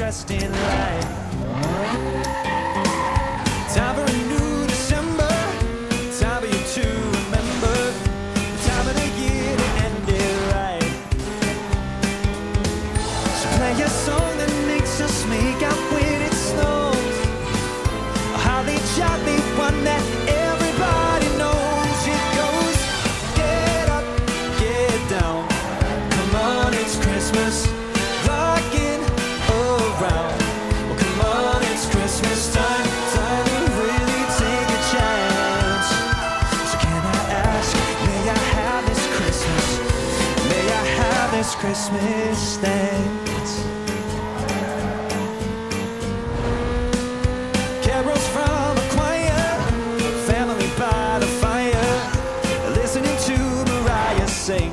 dressed in light. Time for a new December, time for you to remember the time of the year to end it right. So play a song that makes us make out when it snows, a holly jolly one that everybody knows. It goes, get up, get down, come on, it's Christmas, rockin' around. Well, come on, it's Christmas time, time to really take a chance. So can I ask, may I have this Christmas, may I have this Christmas dance? Carols from a choir, family by the fire, listening to Mariah sing.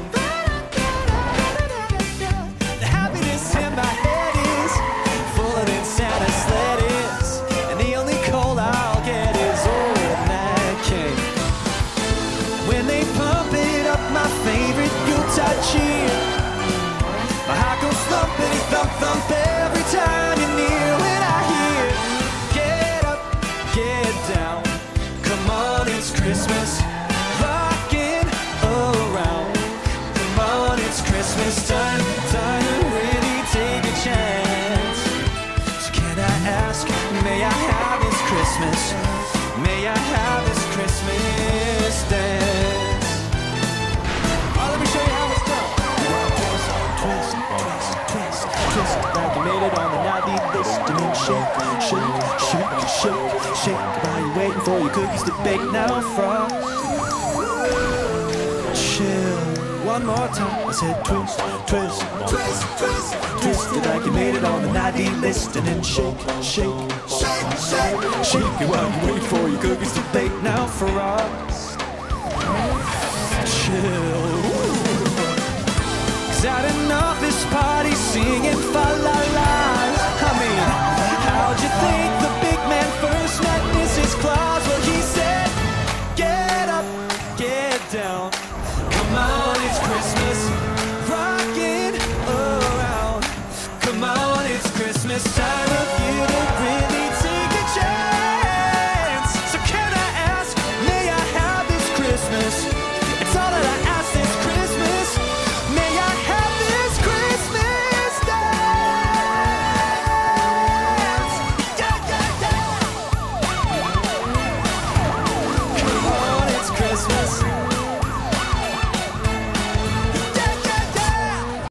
The happiness in my head is fuller than Santa's sled is, and the only cold I'll get is old Nat King. When they pump it up, my favorite Yuletide cheer, my heart goes thumpity thump thump every time you're near. When I hear get up, get down, come on, it's Christmas, rockin' around. Come on, it's Christmas time, time to really take a chance. So can I ask, may I have this Christmas, may I have this Christmas dance? Oh, let me show you how it's done. Twist, twist, twist, twist, like you made it on the naughty list. And then shake, shake, shake, shake, shake. While you're waiting for your cookies to bake, now frost. Chill, one more time. I said twist, twist, twist, twist, twist it like you made it on the naughty list. And then shake, shake, shake, shake, shake it while you wait for your cookies to bake, now frost. Chill. 'Cause at an office party singing fa la la.